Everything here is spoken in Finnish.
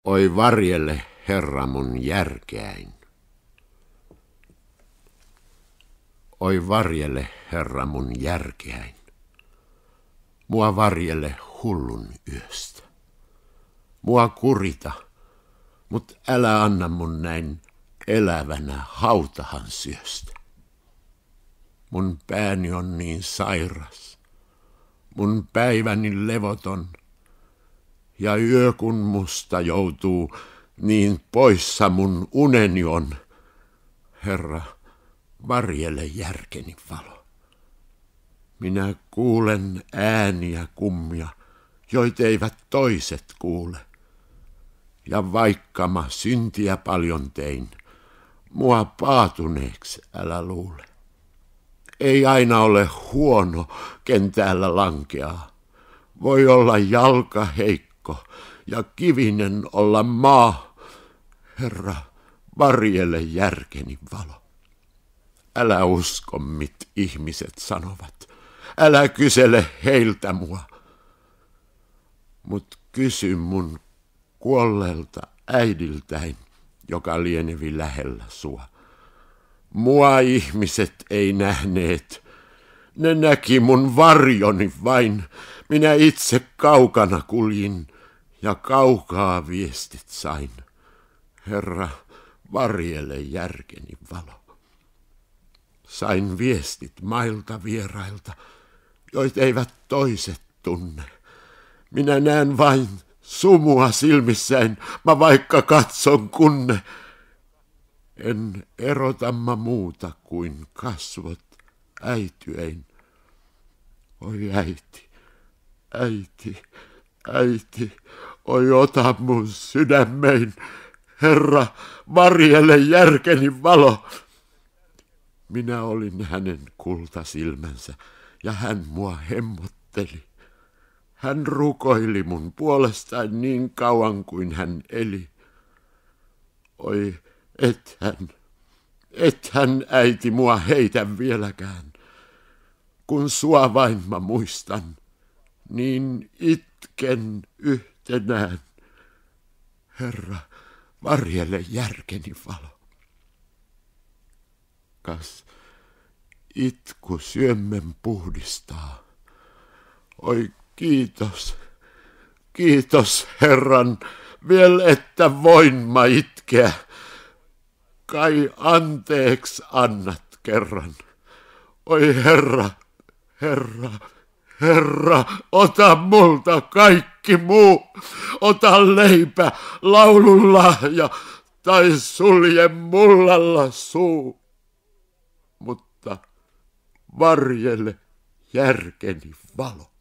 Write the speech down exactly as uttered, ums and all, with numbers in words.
Oi varjelle, Herra, mun järkeäin. Oi varjelle, Herra, mun järkeäin. Mua varjelle hullun yöstä. Mua kurita, mut älä anna mun näin elävänä hautahan syöstä. Mun pääni on niin sairas, mun päiväni levoton, ja yö kun musta joutuu, niin poissa mun uneni on. Herra, varjele järkeni valo. Minä kuulen ääniä kummia, joit eivät toiset kuule. Ja vaikka mä syntiä paljon tein, mua paatuneeksi älä luule. Ei aina ole huono, ken täällä lankeaa. Voi olla jalka heikko ja kivinen olla maa. Herra, varjele järkeni valo. Älä usko, mit ihmiset sanovat. Älä kysele heiltä mua. Mut kysy mun kuolleelta äidiltäin, joka lienevi lähellä sua. Mua ihmiset ei nähneet. Ne näki mun varjoni vain. Minä itse kaukana kuljin ja kaukaa viestit sain. Herra, varjele järkeni valo. Sain viestit mailta vierailta, joit eivät toiset tunne. Minä näen vain sumua silmissäin, mä vaikka katson kunne. En erota mä muuta kuin kasvot äityein. Oi äiti, äiti, äiti, oi ota mun sydämein. Herra, varjele järkeni valo. Minä olin hänen kultasilmänsä ja hän mua hemmotteli. Hän rukoili mun puolestaan niin kauan kuin hän eli. Oi, et hän, et hän äiti mua heitä vieläkään. Kun sua vain mä muistan, niin itken yhtenään. Herra, varjele järkeni valo. Kas itku syömmen puhdistaa. Oi kiitos, kiitos Herran, vielä että voin mä itkeä. Kai anteeksi annat kerran. Oi Herra, Herra, Herra, ota multa kaikki muu. Ota leipä, laulun lahja tai sulje mullalla suu. Mutta varjele järkeni valo.